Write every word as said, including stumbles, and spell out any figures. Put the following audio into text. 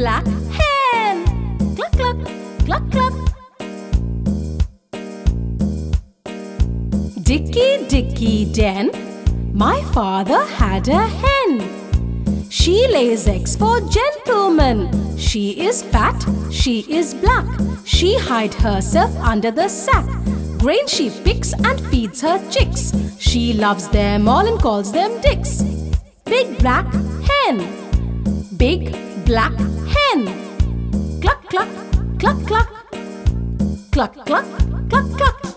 black hen. Cluck, cluck, cluck, cluck. Dicky, Dicky, den, my father had a hen. She lays eggs for gentlemen. She is fat, she is black. She hide herself under the sack. Grain she picks and feeds her chicks. She loves them all and calls them dicks. Big black hen. Big black hen. Cluck, cluck, cluck, cluck. Cluck, cluck, cluck, cluck.